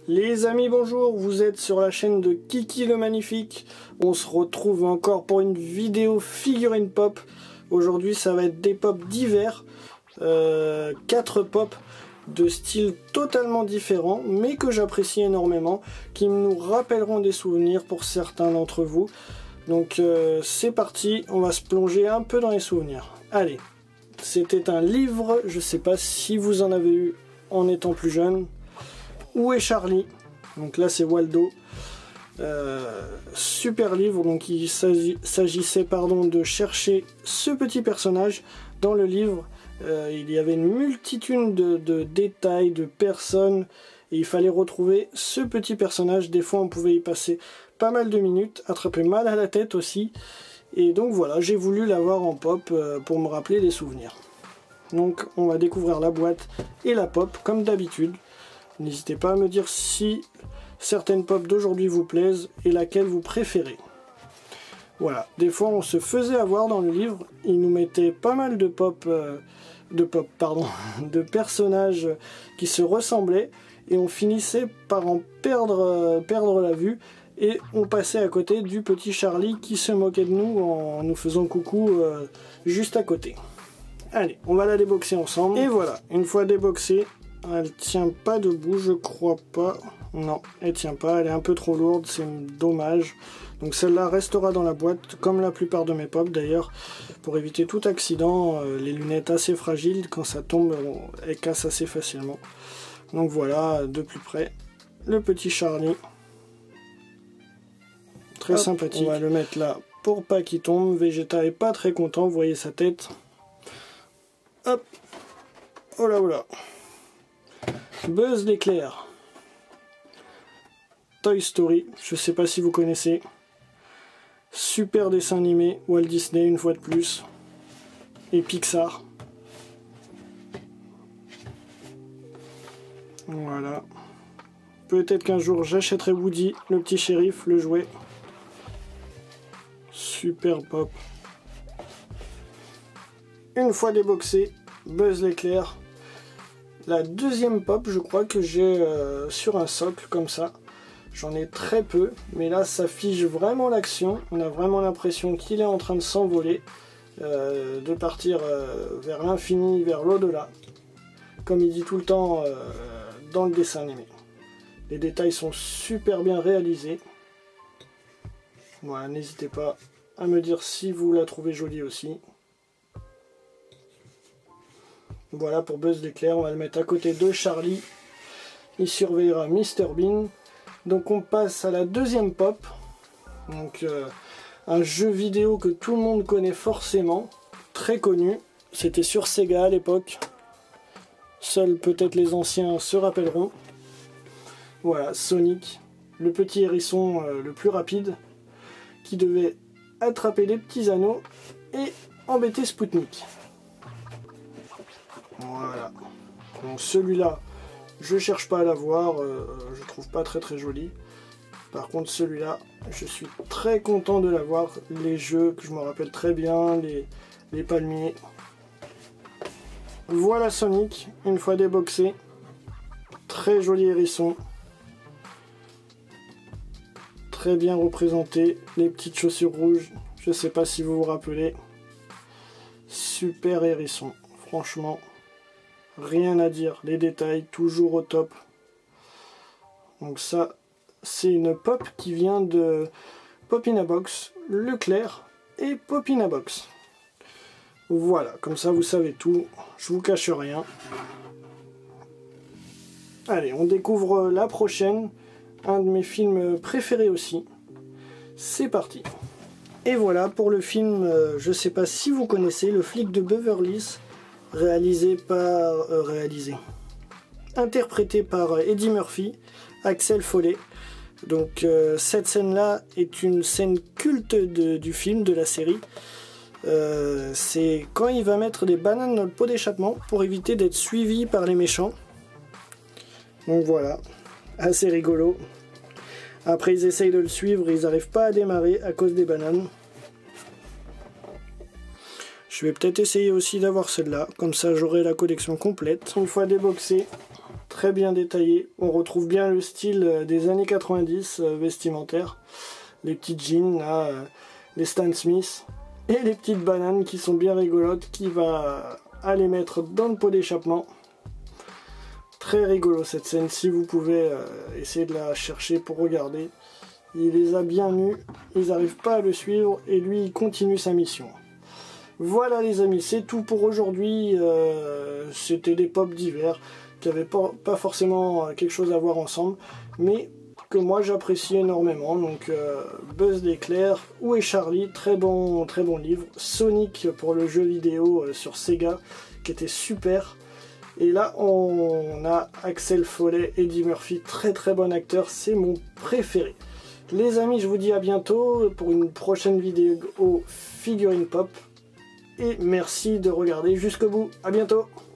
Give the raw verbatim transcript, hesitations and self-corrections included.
Les amis, bonjour, vous êtes sur la chaîne de Kiki le Magnifique. On se retrouve encore pour une vidéo figurine pop. Aujourd'hui, ça va être des pops divers. Euh, quatre pops de styles totalement différents, mais que j'apprécie énormément, qui nous rappelleront des souvenirs pour certains d'entre vous. Donc euh, c'est parti, on va se plonger un peu dans les souvenirs. Allez, c'était un livre, je sais pas si vous en avez eu en étant plus jeune. Où est Charlie? Donc là c'est Waldo. Euh, super livre, donc il s'agissait pardon de chercher ce petit personnage dans le livre. Euh, il y avait une multitude de, de détails, de personnes, et il fallait retrouver ce petit personnage. Des fois on pouvait y passer pas mal de minutes, attraper mal à la tête aussi, et donc voilà, j'ai voulu l'avoir en pop euh, pour me rappeler des souvenirs. Donc on va découvrir la boîte et la pop comme d'habitude. N'hésitez pas à me dire si certaines pop d'aujourd'hui vous plaisent et laquelle vous préférez. Voilà, des fois on se faisait avoir dans le livre, il nous mettait pas mal de pop, euh, de pop, pardon, de personnages qui se ressemblaient et on finissait par en perdre, euh, perdre la vue et on passait à côté du petit Charlie qui se moquait de nous en nous faisant coucou euh, juste à côté. Allez, on va la déboxer ensemble. Et voilà, une fois déboxée, elle tient pas debout, je crois pas. Non, elle tient pas, elle est un peu trop lourde, c'est dommage. Donc celle-là restera dans la boîte, comme la plupart de mes pops d'ailleurs, pour éviter tout accident. Euh, les lunettes assez fragiles, quand ça tombe, elles cassent assez facilement. Donc voilà, de plus près, le petit Charlie. Très Hop, sympathique. On va le mettre là pour pas qu'il tombe. Vegeta est pas très content, vous voyez sa tête. Hop, oh là oh là. Buzz l'éclair. Toy Story, je sais pas si vous connaissez. Super dessin animé, Walt Disney une fois de plus. Et Pixar. Voilà. Peut-être qu'un jour j'achèterai Woody, le petit shérif, le jouet. Super pop. Une fois déboxé, Buzz l'éclair. La deuxième pop, je crois que j'ai euh, sur un socle comme ça. J'en ai très peu, mais là ça fige vraiment l'action. On a vraiment l'impression qu'il est en train de s'envoler, euh, de partir euh, vers l'infini, vers l'au-delà. Comme il dit tout le temps euh, dans le dessin animé. Les détails sont super bien réalisés. Voilà, n'hésitez pas à me dire si vous la trouvez jolie aussi. Voilà pour Buzz l'éclair, on va le mettre à côté de Charlie. Il surveillera Mister Bean. Donc on passe à la deuxième pop. Donc euh, un jeu vidéo que tout le monde connaît forcément, très connu. C'était sur Sega à l'époque. Seuls peut-être les anciens se rappelleront. Voilà, Sonic, le petit hérisson euh, le plus rapide, qui devait attraper les petits anneaux et embêter Spoutnik. Voilà, donc celui-là, je cherche pas à l'avoir, euh, je trouve pas très très joli. Par contre celui-là, je suis très content de l'avoir. Les jeux que je me rappelle très bien, les, les palmiers. Voilà Sonic, une fois déboxé. Très joli hérisson. Très bien représenté, les petites chaussures rouges, je sais pas si vous vous rappelez. Super hérisson, franchement. Rien à dire, les détails toujours au top. Donc ça, c'est une pop qui vient de Pop in a Box, Leclerc et Pop in a Box. Voilà, comme ça vous savez tout, je vous cache rien. Allez, on découvre la prochaine, un de mes films préférés aussi. C'est parti. Et voilà pour le film, euh, je sais pas si vous connaissez, Le flic de Beverly Hills. Réalisé par... Euh, réalisé. Interprété par Eddie Murphy, Axel Foley. Donc euh, cette scène-là est une scène culte de, du film, de la série. Euh, c'est quand il va mettre des bananes dans le pot d'échappement pour éviter d'être suivi par les méchants. Donc voilà, assez rigolo. Après ils essayent de le suivre, ils n'arrivent pas à démarrer à cause des bananes. Je vais peut-être essayer aussi d'avoir celle-là, comme ça j'aurai la collection complète. Une fois déboxé, très bien détaillé. On retrouve bien le style des années quatre-vingt-dix euh, vestimentaire. Les petites jeans, là, euh, les Stan Smith et les petites bananes qui sont bien rigolotes, qui va aller mettre dans le pot d'échappement. Très rigolo cette scène, si vous pouvez euh, essayer de la chercher pour regarder. Il les a bien nus, ils n'arrivent pas à le suivre et lui il continue sa mission. Voilà les amis, c'est tout pour aujourd'hui. Euh, C'était des pop d'hiver qui n'avaient pas, pas forcément quelque chose à voir ensemble, mais que moi j'apprécie énormément. Donc euh, Buzz l'éclair, Où est Charlie, très bon, très bon livre. Sonic pour le jeu vidéo euh, sur Sega, qui était super. Et là on a Axel Foley, Eddie Murphy, très très bon acteur, c'est mon préféré. Les amis, je vous dis à bientôt pour une prochaine vidéo Figurine Pop. Et merci de regarder jusqu'au bout. À bientôt.